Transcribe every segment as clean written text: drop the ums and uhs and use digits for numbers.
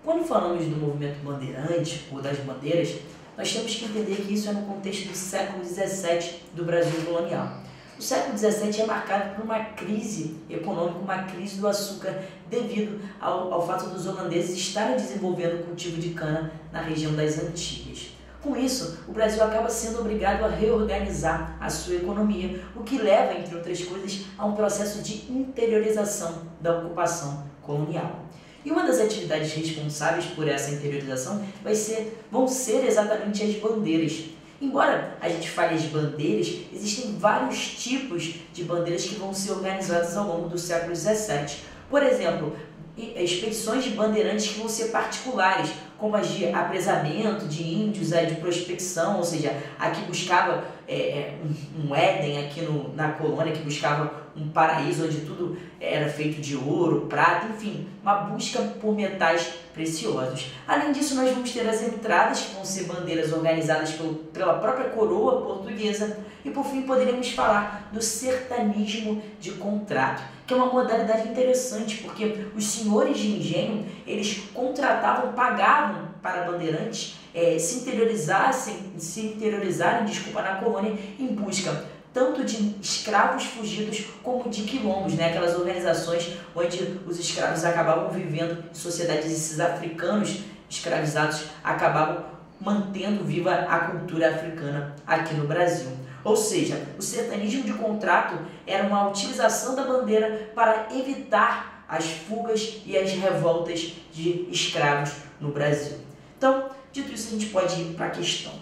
Quando falamos do movimento bandeirante ou das bandeiras, nós temos que entender que isso é no contexto do século XVII do Brasil colonial. O século XVII é marcado por uma crise econômica, uma crise do açúcar, devido ao fato dos holandeses estarem desenvolvendo o cultivo de cana na região das Antilhas. Com isso, o Brasil acaba sendo obrigado a reorganizar a sua economia, o que leva, entre outras coisas, a um processo de interiorização da ocupação colonial. E uma das atividades responsáveis por essa interiorização vão ser exatamente as bandeiras. Embora a gente fale as bandeiras, existem vários tipos de bandeiras que vão ser organizadas ao longo do século XVII. Por exemplo, expedições de bandeirantes que vão ser particulares, como as de apresamento de índios, a de prospecção, ou seja, a que buscava um Éden aqui na colônia, que buscava um paraíso onde tudo era feito de ouro, prata, enfim, uma busca por metais preciosos. Além disso, nós vamos ter as entradas, que vão ser bandeiras organizadas pela própria coroa portuguesa, e por fim poderíamos falar do sertanismo de contrato, que é uma modalidade interessante, porque os senhores de engenho, eles contratavam, pagavam para bandeirantes se interiorizarem na colônia em busca tanto de escravos fugidos como de quilombos, né? Aquelas organizações onde os escravos acabavam vivendo em sociedades, esses africanos escravizados acabavam mantendo viva a cultura africana aqui no Brasil. Ou seja, o sertanismo de contrato era uma utilização da bandeira para evitar as fugas e as revoltas de escravos no Brasil. Então, dito isso, a gente pode ir para a questão.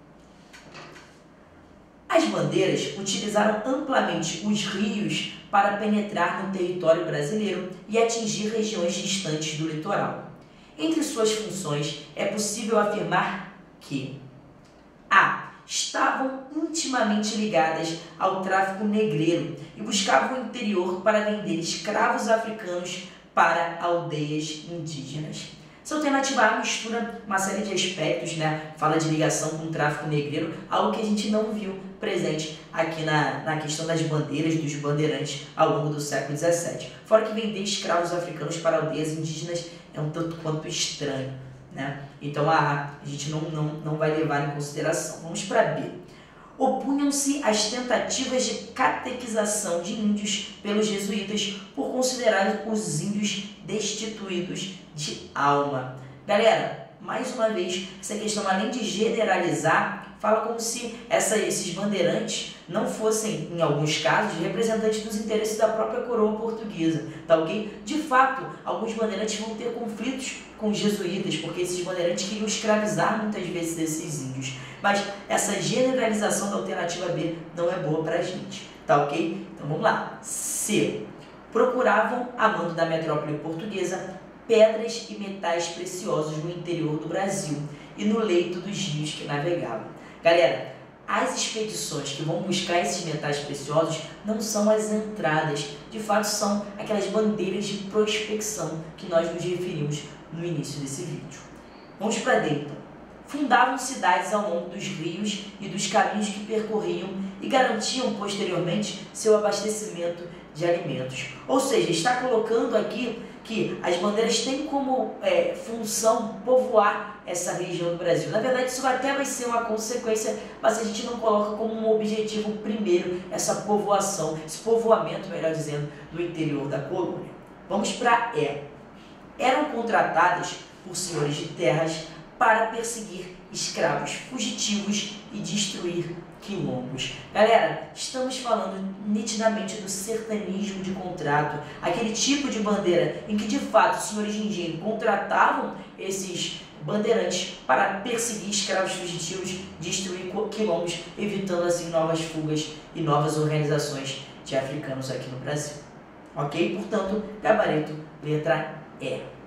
As bandeiras utilizaram amplamente os rios para penetrar no território brasileiro e atingir regiões distantes do litoral. Entre suas funções, é possível afirmar que a. Estavam intimamente ligadas ao tráfico negreiro e buscavam o interior para vender escravos africanos para aldeias indígenas. Essa alternativa A mistura uma série de aspectos, né? Fala de ligação com o tráfico negreiro, algo que a gente não viu presente aqui na questão das bandeiras, dos bandeirantes ao longo do século XVII. Fora que vender escravos africanos para aldeias indígenas é um tanto quanto estranho, né? Então a gente não vai levar em consideração. Vamos para B. Opunham-se às tentativas de catequização de índios pelos jesuítas por considerar os índios destituídos de alma. Galera, mais uma vez, essa questão, além de generalizar, fala como se esses bandeirantes não fossem, em alguns casos, representantes dos interesses da própria coroa portuguesa, tá ok? De fato, alguns bandeirantes vão ter conflitos com os jesuítas, porque esses bandeirantes queriam escravizar muitas vezes esses índios. Mas essa generalização da alternativa B não é boa pra gente, tá ok? Então vamos lá. C. Procuravam, a mando da metrópole portuguesa, pedras e metais preciosos no interior do Brasil e no leito dos rios que navegavam. Galera, as expedições que vão buscar esses metais preciosos não são as entradas, de fato são aquelas bandeiras de prospecção que nós nos referimos no início desse vídeo. Vamos para D, então. Fundavam cidades ao longo dos rios e dos caminhos que percorriam e garantiam posteriormente seu abastecimento de alimentos. Ou seja, está colocando aqui que as bandeiras têm como função povoar essa região do Brasil. Na verdade, isso até vai ser uma consequência, mas a gente não coloca como um objetivo primeiro essa povoação, esse povoamento, melhor dizendo, do interior da colônia. Vamos para E. Eram contratadas por senhores de terras para perseguir escravos fugitivos e destruir quilombos. Galera, estamos falando nitidamente do sertanismo de contrato, aquele tipo de bandeira em que de fato os senhores de engenho contratavam esses bandeirantes para perseguir escravos fugitivos, destruir quilombos, evitando assim novas fugas e novas organizações de africanos aqui no Brasil. Ok? Portanto, gabarito, letra E.